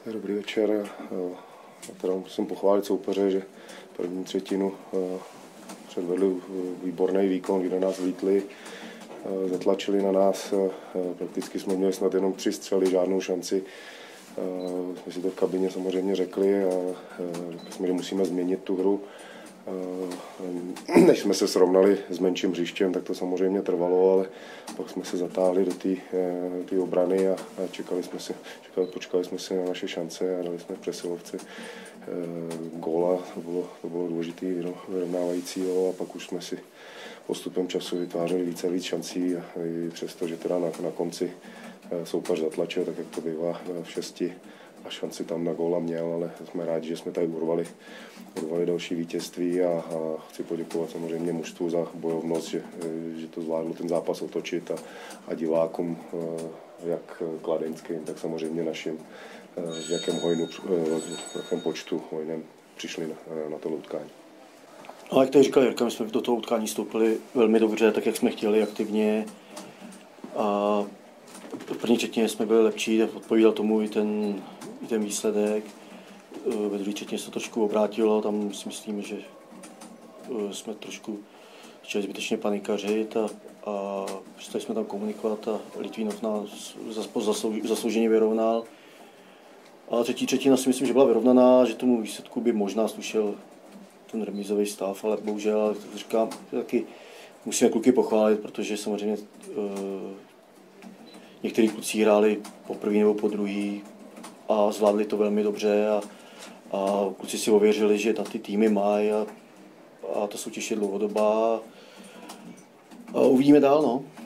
Dobrý večer. Teda musím pochválit soupeře, že první třetinu předvedli výborný výkon, kdy na nás vlítli, zatlačili na nás. Prakticky jsme měli snad jenom 3 střely, žádnou šanci. My si to v kabině samozřejmě řekli a jsme, že musíme změnit tu hru. Než jsme se srovnali s menším hřištěm, tak to samozřejmě trvalo, ale pak jsme se zatáhli do té obrany a počkali jsme si na naše šance a dali jsme přesilovci góla. To bylo důležité, vyrovnávajícího, a pak už jsme si postupem času vytvářeli více a víc šancí, a i přesto, že teda na konci soupeř zatlačil, tak jak to bývá v 6 a šanci tam na góla měl, ale jsme rádi, že jsme tady urvali další vítězství a chci poděkovat samozřejmě mužstvu za bojovnost, že to zvládlo ten zápas otočit a divákům, jak kladeňským, tak samozřejmě našim, v jakém počtu hojném přišli na to utkání. No, jak tady říkal Jirka, my jsme do toho utkání vstoupili velmi dobře, tak jak jsme chtěli, aktivně. A v první třetině jsme byli lepší, odpovídal tomu i ten výsledek. Ve druhé třetině se to trošku obrátilo, tam si myslím, že jsme trošku začali zbytečně panikařit a přestali jsme tam komunikovat a Litvínov nás zaslouženě vyrovnal. A třetí třetina si myslím, že byla vyrovnaná, že tomu výsledku by možná slušel ten remízový stav, ale bohužel, říkám, taky musíme kluky pochválit, protože samozřejmě někteří kluci hráli po první nebo po druhý a zvládli to velmi dobře a kluci si ověřili, že na ty týmy mají a ta soutěž je dlouhodobá a uvidíme dál, no.